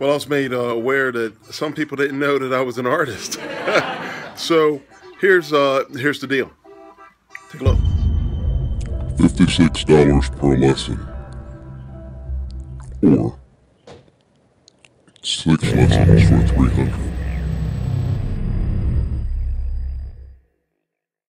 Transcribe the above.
Well, I was made aware that some people didn't know that I was an artist. So here's the deal. Take a look. $56 per lesson. Or 6 lessons for 300.